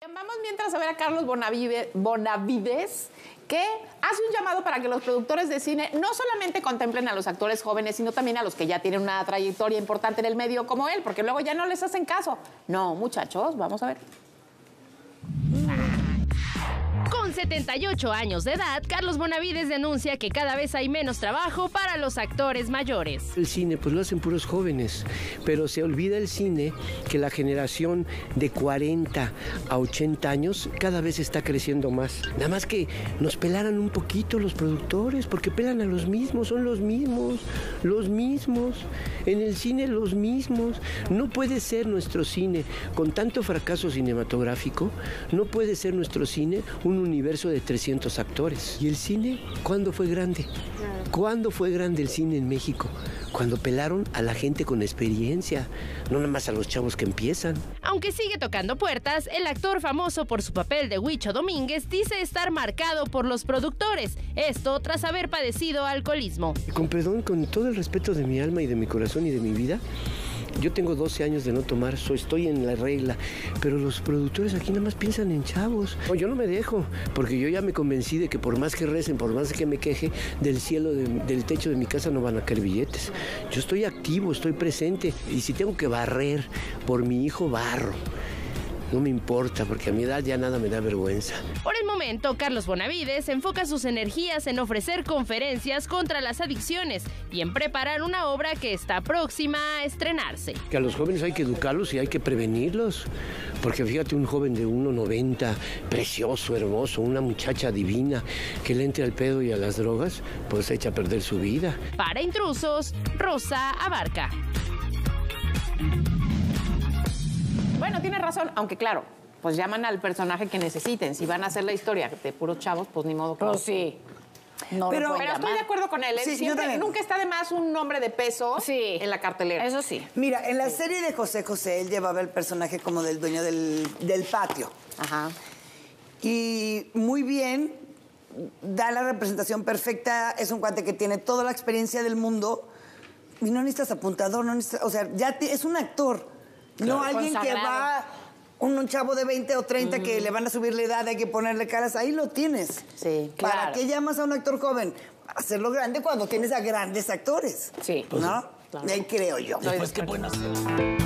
Vamos mientras a ver a Carlos Bonavides, que hace un llamado para que los productores de cine no solamente contemplen a los actores jóvenes, sino también a los que ya tienen una trayectoria importante en el medio como él, porque luego ya no les hacen caso. No, muchachos, vamos a ver. Con 78 años de edad, Carlos Bonavides denuncia que cada vez hay menos trabajo para los actores mayores. El cine pues lo hacen puros jóvenes, pero se olvida el cine que la generación de 40 a 80 años cada vez está creciendo más. Nada más que nos pelaran un poquito los productores, porque pelan a los mismos, son los mismos. En el cine los mismos. No puede ser nuestro cine, con tanto fracaso cinematográfico, no puede ser nuestro cine un universo de 300 actores. ¿Y el cine? ¿Cuándo fue grande? ¿Cuándo fue grande el cine en México? Cuando pelaron a la gente con experiencia, no nada más a los chavos que empiezan. Aunque sigue tocando puertas, el actor famoso por su papel de Huicho Domínguez dice estar marcado por los productores. Esto tras haber padecido alcoholismo. Con perdón, con todo el respeto de mi alma y de mi corazón y de mi vida, yo tengo 12 años de no tomar, estoy en la regla, pero los productores aquí nada más piensan en chavos. No, yo no me dejo, porque yo ya me convencí de que por más que recen, por más que me queje, del cielo, del techo de mi casa no van a caer billetes. Yo estoy activo, estoy presente, y si tengo que barrer por mi hijo, barro. No me importa, porque a mi edad ya nada me da vergüenza. Por el momento, Carlos Bonavides enfoca sus energías en ofrecer conferencias contra las adicciones y en preparar una obra que está próxima a estrenarse. Que a los jóvenes hay que educarlos y hay que prevenirlos. Porque fíjate, un joven de 1,90, precioso, hermoso, una muchacha divina, que le entre al pedo y a las drogas, pues echa a perder su vida. Para Intrusos, Rosa Abarca. Bueno, tiene razón, aunque claro, pues llaman al personaje que necesiten. Si van a hacer la historia de puros chavos, pues ni modo que... Pues sí. No pero estoy de acuerdo con él. Sí, siempre, nunca está de más un nombre de peso en la cartelera. Eso sí. Mira, en la serie de José José, él llevaba el personaje como del dueño del patio. Ajá. Y muy bien, da la representación perfecta. Es un cuate que tiene toda la experiencia del mundo. Y no necesitas apuntador, no necesitas, o sea, ya es un actor. Claro. No alguien consagrado. Que va, un chavo de 20 o 30 que le van a subir la edad, hay que ponerle caras, ahí lo tienes. Sí, claro. ¿Para qué llamas a un actor joven? Hacerlo grande cuando tienes a grandes actores. Sí. ¿No? Claro. Ahí creo yo. Después, ¿qué pueden hacer?